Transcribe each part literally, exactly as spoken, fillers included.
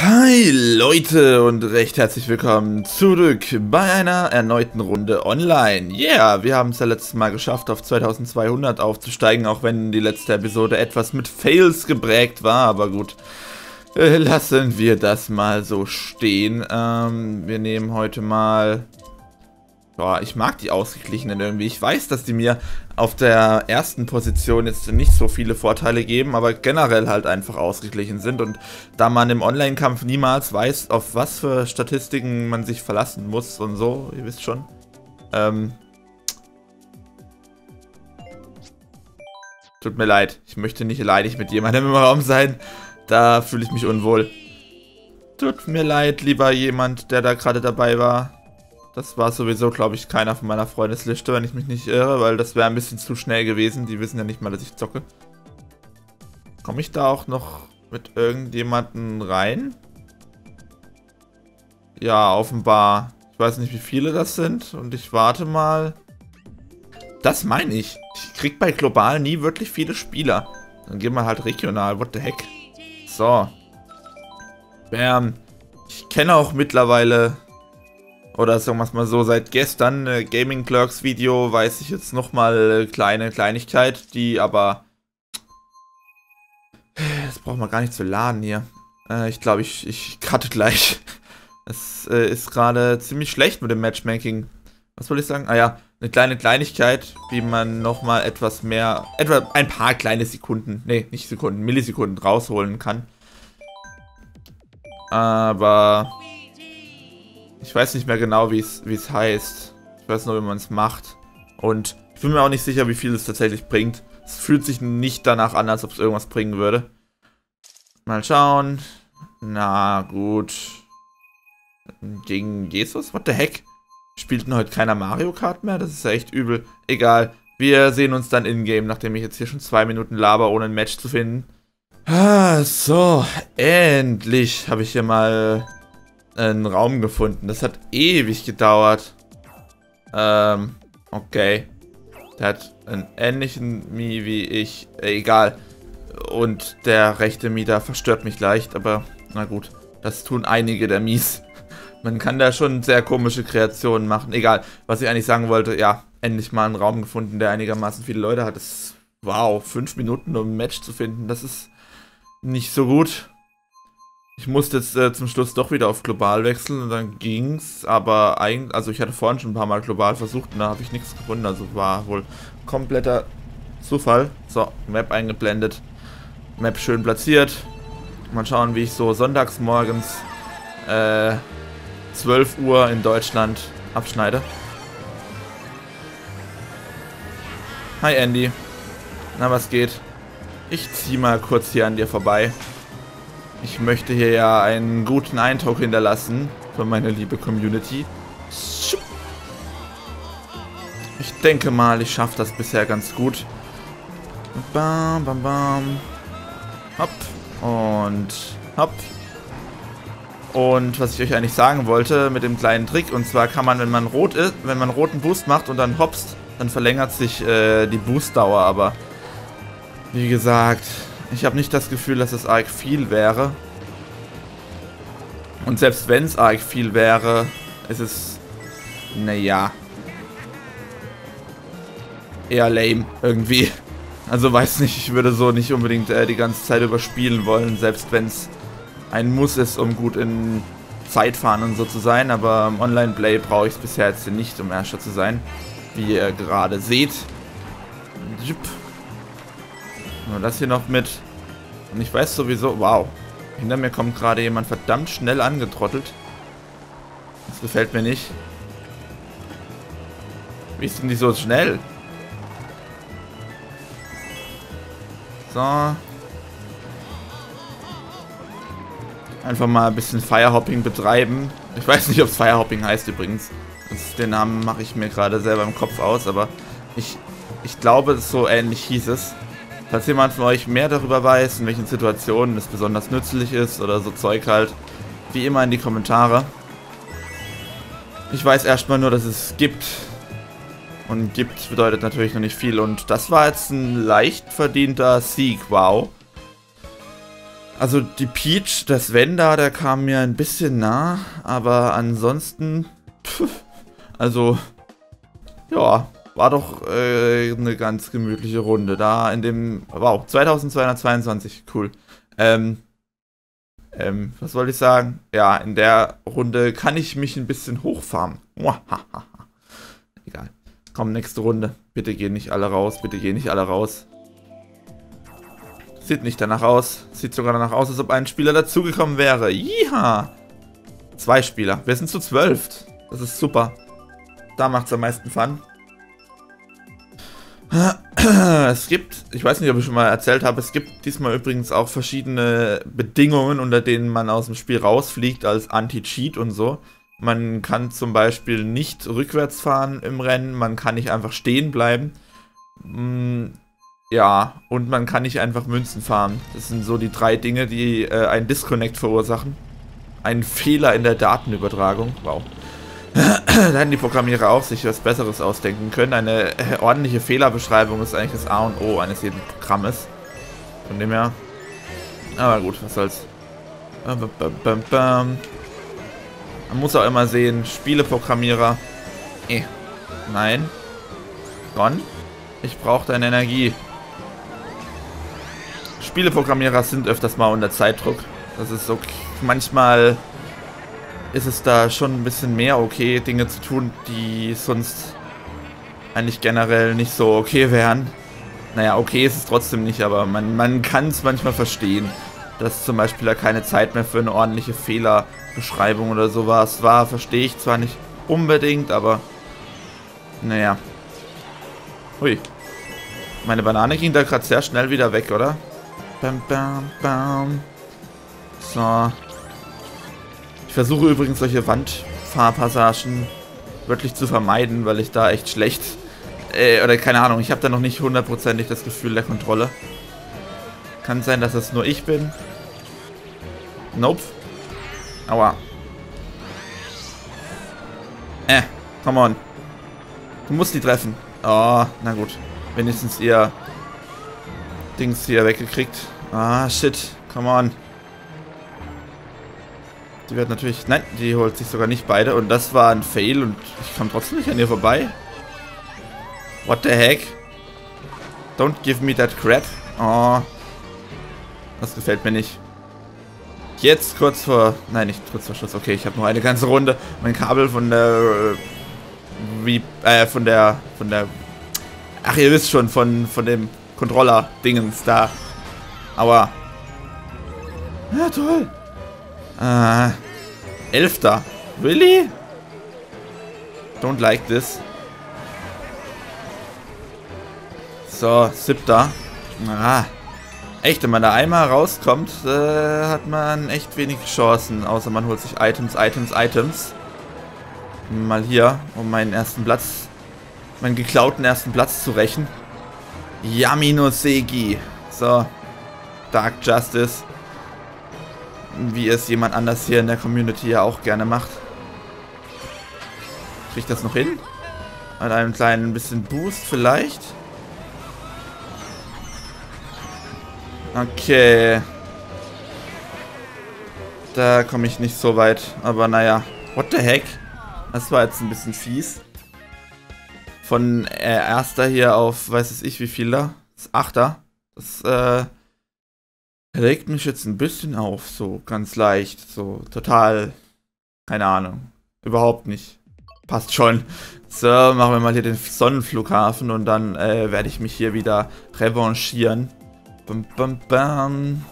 Hi Leute und recht herzlich willkommen zurück bei einer erneuten Runde online. Yeah, wir haben es ja letztes Mal geschafft, auf zweitausendzweihundert aufzusteigen, auch wenn die letzte Episode etwas mit Fails geprägt war, aber gut. Äh, lassen wir das mal so stehen. Ähm, wir nehmen heute mal... Boah, ich mag die Ausgeglichenen irgendwie. Ich weiß, dass die mir auf der ersten Position jetzt nicht so viele Vorteile geben, aber generell halt einfach ausgeglichen sind. Und da man im Online-Kampf niemals weiß, auf was für Statistiken man sich verlassen muss und so, ihr wisst schon. Ähm, tut mir leid, ich möchte nicht leidig mit jemandem im Raum sein. Da fühle ich mich unwohl. Tut mir leid, lieber jemand, der da gerade dabei war. Das war sowieso, glaube ich, keiner von meiner Freundesliste, wenn ich mich nicht irre, weil das wäre ein bisschen zu schnell gewesen. Die wissen ja nicht mal, dass ich zocke. Komme ich da auch noch mit irgendjemanden rein? Ja, offenbar. Ich weiß nicht, wie viele das sind und ich warte mal. Das meine ich. Ich krieg bei global nie wirklich viele Spieler. Dann gehen wir halt regional. What the heck? So. Bam. Ich kenne auch mittlerweile... Oder sagen wir es mal so, seit gestern äh, Gaming Clerks Video weiß ich jetzt nochmal äh, kleine Kleinigkeit, die aber... Das braucht man gar nicht zu laden hier. Äh, ich glaube, ich, ich cutte gleich. Es äh, ist gerade ziemlich schlecht mit dem Matchmaking. Was soll ich sagen? Ah ja, eine kleine Kleinigkeit, wie man nochmal etwas mehr, etwa ein paar kleine Sekunden, nee, nicht Sekunden, Millisekunden rausholen kann. Aber... Ich weiß nicht mehr genau, wie es wie es heißt. Ich weiß nur, wie man es macht. Und ich bin mir auch nicht sicher, wie viel es tatsächlich bringt. Es fühlt sich nicht danach an, als ob es irgendwas bringen würde. Mal schauen. Na gut. Gegen Jesus? What the heck? Spielt denn heute keiner Mario Kart mehr? Das ist ja echt übel. Egal. Wir sehen uns dann in-game, nachdem ich jetzt hier schon zwei Minuten laber, ohne ein Match zu finden. Ah, so. Endlich habe ich hier mal... einen Raum gefunden. Das hat ewig gedauert. Ähm, okay. Der hat einen ähnlichen Mi wie ich. Äh, egal. Und der rechte Mi da verstört mich leicht, aber na gut. Das tun einige der Mies. Man kann da schon sehr komische Kreationen machen. Egal. Was ich eigentlich sagen wollte, ja, endlich mal einen Raum gefunden, der einigermaßen viele Leute hat. Das ist, wow, fünf Minuten, um ein Match zu finden. Das ist nicht so gut. Ich musste jetzt äh, zum Schluss doch wieder auf global wechseln und dann ging's, aber eigentlich, also ich hatte vorhin schon ein paar Mal global versucht und da habe ich nichts gefunden, also war wohl kompletter Zufall. So, Map eingeblendet, Map schön platziert. Mal schauen, wie ich so sonntags morgens äh, zwölf Uhr in Deutschland abschneide. Hi Andy, na was geht? Ich zieh mal kurz hier an dir vorbei. Ich möchte hier ja einen guten Eindruck hinterlassen für meine liebe Community. Ich denke mal, ich schaffe das bisher ganz gut. Bam, bam, bam. Hopp. Und hopp. Und was ich euch eigentlich sagen wollte mit dem kleinen Trick, und zwar kann man, wenn man rot ist, wenn man roten Boost macht und dann hopst, dann verlängert sich äh, die Boostdauer, aber wie gesagt... Ich habe nicht das Gefühl, dass es arg viel wäre. Und selbst wenn es arg viel wäre, ist es, naja, eher lame irgendwie. Also weiß nicht, ich würde so nicht unbedingt äh, die ganze Zeit überspielen wollen, selbst wenn es ein Muss ist, um gut in Zeitfahren und so zu sein. Aber im Online-Play brauche ich es bisher jetzt nicht, um Erster zu sein, wie ihr gerade seht. Nur das hier noch mit. Und ich weiß sowieso, wow. Hinter mir kommt gerade jemand verdammt schnell angetrottelt. Das gefällt mir nicht. Wie ist denn die so schnell? So. Einfach mal ein bisschen Firehopping betreiben. Ich weiß nicht, ob es Firehopping heißt übrigens. Das, den Namen mache ich mir gerade selber im Kopf aus, aber ich, ich glaube, so ähnlich hieß es. Falls jemand von euch mehr darüber weiß, in welchen Situationen es besonders nützlich ist oder so Zeug halt, wie immer in die Kommentare. Ich weiß erstmal nur, dass es gibt. Und gibt bedeutet natürlich noch nicht viel. Und das war jetzt ein leicht verdienter Sieg, wow. Also die Peach, das Sven da, der kam mir ein bisschen nah, aber ansonsten, pff, also, ja, war doch äh, eine ganz gemütliche Runde. Da in dem, wow, zweitausendzweihundertzweiundzwanzig, cool. Ähm, ähm, was wollte ich sagen? Ja, in der Runde kann ich mich ein bisschen hochfarmen. Egal. Komm, nächste Runde. Bitte gehen nicht alle raus, bitte gehen nicht alle raus. Sieht nicht danach aus. Sieht sogar danach aus, als ob ein Spieler dazugekommen wäre. Jiha! Zwei Spieler. Wir sind zu zwölf. Das ist super. Da macht es am meisten Fun. Es gibt, ich weiß nicht, ob ich schon mal erzählt habe, es gibt diesmal übrigens auch verschiedene Bedingungen, unter denen man aus dem Spiel rausfliegt als Anti-Cheat und so. Man kann zum Beispiel nicht rückwärts fahren im Rennen, man kann nicht einfach stehen bleiben. Ja, und man kann nicht einfach Münzen farmen. Das sind so die drei Dinge, die äh, einen Disconnect verursachen. Einen Fehler in der Datenübertragung. Wow. Da hätten die Programmierer auch sich was Besseres ausdenken können. Eine äh, ordentliche Fehlerbeschreibung ist eigentlich das A und O eines jeden Programmes. Von dem her. Aber gut, was soll's. Man muss auch immer sehen, Spieleprogrammierer. Eh. Nein. Ron, ich brauche deine Energie. Spieleprogrammierer sind öfters mal unter Zeitdruck. Das ist okay. Manchmal ist es da schon ein bisschen mehr okay, Dinge zu tun, die sonst eigentlich generell nicht so okay wären. Naja, okay ist es trotzdem nicht, aber man, man kann es manchmal verstehen, dass zum Beispiel da keine Zeit mehr für eine ordentliche Fehlerbeschreibung oder sowas war. Verstehe ich zwar nicht unbedingt, aber naja. Hui. Meine Banane ging da gerade sehr schnell wieder weg, oder? Bam, bam, bam. So. Ich versuche übrigens solche Wandfahrpassagen wirklich zu vermeiden, weil ich da echt schlecht, äh, oder keine Ahnung, ich habe da noch nicht hundertprozentig das Gefühl der Kontrolle. Kann sein, dass das nur ich bin. Nope. Aua. Äh, come on. Du musst die treffen. Oh, na gut. Wenigstens ihr Dings hier weggekriegt. Ah, shit. Come on. Die wird natürlich... Nein, die holt sich sogar nicht beide. Und das war ein Fail und ich kam trotzdem nicht an ihr vorbei. What the heck? Don't give me that crap. Oh. Das gefällt mir nicht. Jetzt kurz vor... Nein, nicht kurz vor Schluss. Okay, ich habe noch eine ganze Runde. Mein Kabel von der... Wie... Äh, von der... Von der... Ach, ihr wisst schon, von, von dem Controller-Dingens da. Aber... Ja, toll. Äh, Elfter. Really? Don't like this. So, Siebter. Ah. Echt, wenn man da einmal rauskommt, äh, hat man echt wenig Chancen. Außer man holt sich Items, Items, Items. Mal hier, um meinen ersten Platz, meinen geklauten ersten Platz zu rächen. Yamino Segi. So. Dark Justice. Wie es jemand anders hier in der Community ja auch gerne macht. Krieg ich das noch hin? Mit einem kleinen bisschen Boost vielleicht. Okay. Da komme ich nicht so weit. Aber naja. What the heck? Das war jetzt ein bisschen fies. Von äh, erster hier auf, weiß es ich wie viel da. Das Achter. Das äh, regt mich jetzt ein bisschen auf. So ganz leicht. So total. Keine Ahnung. Überhaupt nicht. Passt schon. So, machen wir mal hier den Sonnenflughafen und dann äh, werde ich mich hier wieder revanchieren. Bam, bam, bam.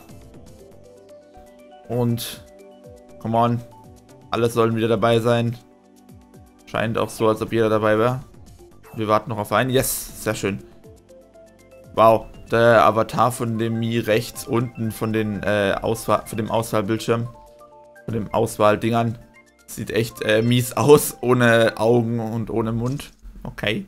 Und come on. Alle sollen wieder dabei sein. Scheint auch so, als ob jeder dabei wäre. Wir warten noch auf einen. Yes, sehr schön. Wow, der Avatar von dem Mi rechts unten von den äh, Auswahl, von dem Auswahlbildschirm, von dem Auswahldingern, sieht echt äh, mies aus, ohne Augen und ohne Mund. Okay.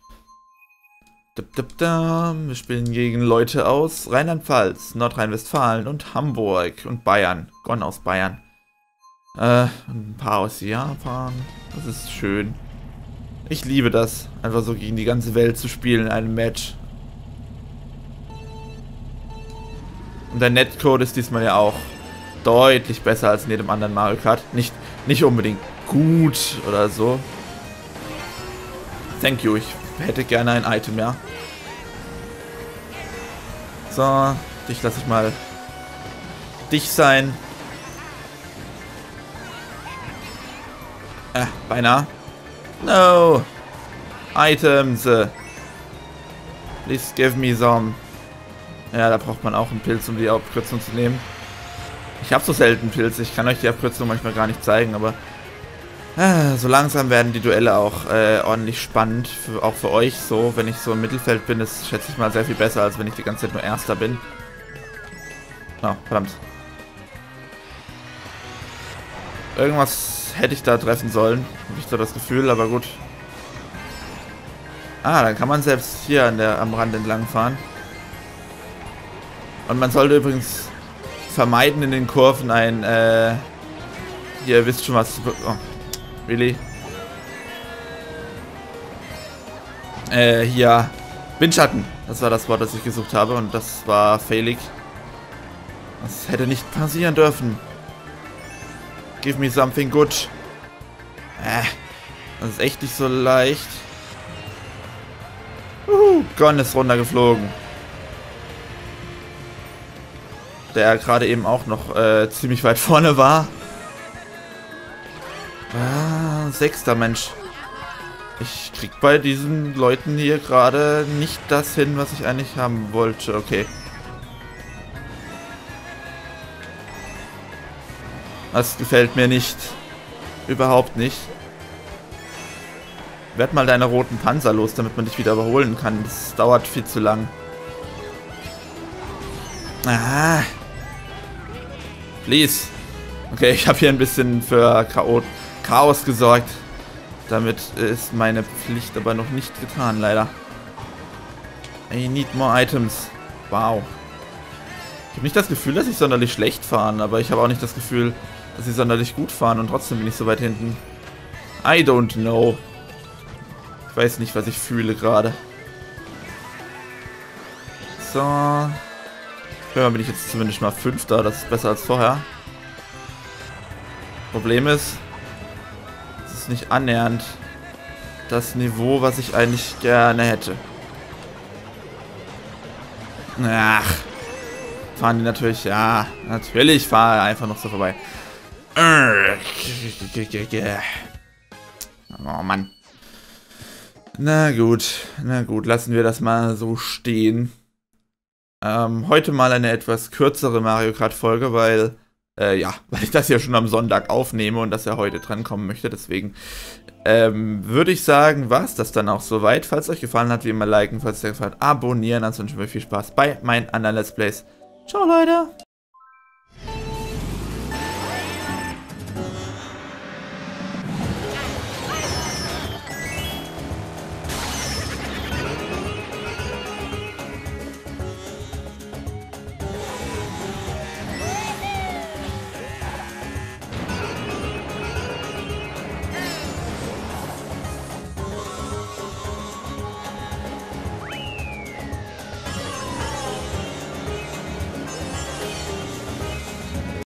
Wir spielen gegen Leute aus Rheinland-Pfalz, Nordrhein-Westfalen und Hamburg und Bayern. Gon aus Bayern. Äh, ein paar aus Japan. Das ist schön. Ich liebe das, einfach so gegen die ganze Welt zu spielen in einem Match. Und der Netcode ist diesmal ja auch deutlich besser als in jedem anderen Mario Kart. Nicht, nicht unbedingt gut oder so. Thank you, ich hätte gerne ein Item, ja. So, dich lasse ich mal dich sein. Äh, beinahe. No. Items. Please give me some. Ja, da braucht man auch einen Pilz, um die Abkürzung zu nehmen. Ich habe so selten Pilze. Ich kann euch die Abkürzung manchmal gar nicht zeigen, aber äh, so langsam werden die Duelle auch äh, ordentlich spannend. Für, auch für euch so. Wenn ich so im Mittelfeld bin, ist, schätze ich mal, sehr viel besser, als wenn ich die ganze Zeit nur Erster bin. Oh, verdammt. Irgendwas hätte ich da treffen sollen. Habe ich so das Gefühl, aber gut. Ah, dann kann man selbst hier an der, am Rand entlang fahren. Und man sollte übrigens vermeiden, in den Kurven ein, äh, ihr wisst schon was, oh, really? Äh, hier, Windschatten, das war das Wort, das ich gesucht habe und das war failig. Das hätte nicht passieren dürfen. Give me something good. Äh, das ist echt nicht so leicht. Uhu, Gon ist runtergeflogen. Der gerade eben auch noch äh, ziemlich weit vorne war. Ah, sechster Mensch. Ich krieg bei diesen Leuten hier gerade nicht das hin, was ich eigentlich haben wollte. Okay. Das gefällt mir nicht. Überhaupt nicht. Werd mal deine roten Panzer los, damit man dich wieder überholen kann. Das dauert viel zu lang. Ah. Please. Okay, ich habe hier ein bisschen für Chaos gesorgt. Damit ist meine Pflicht aber noch nicht getan, leider. I need more items. Wow. Ich habe nicht das Gefühl, dass ich sonderlich schlecht fahren, aber ich habe auch nicht das Gefühl, dass sie sonderlich gut fahren und trotzdem bin ich so weit hinten. I don't know. Ich weiß nicht, was ich fühle gerade. So. Ja, bin ich jetzt zumindest mal Fünfter, das ist besser als vorher. Problem ist, es ist nicht annähernd das Niveau, was ich eigentlich gerne hätte. Ach, fahren die natürlich, ja, natürlich fahre einfach noch so vorbei. Oh Mann. Na gut, na gut, lassen wir das mal so stehen. Ähm, heute mal eine etwas kürzere Mario Kart Folge, weil, äh, ja, weil ich das ja schon am Sonntag aufnehme und das ja heute drankommen möchte, deswegen ähm, würde ich sagen, war es das dann auch soweit. Falls es euch gefallen hat, wie immer liken, falls es euch gefallen hat, abonnieren, ansonsten wünsche ich euch viel Spaß bei meinen anderen Let's Plays. Ciao Leute!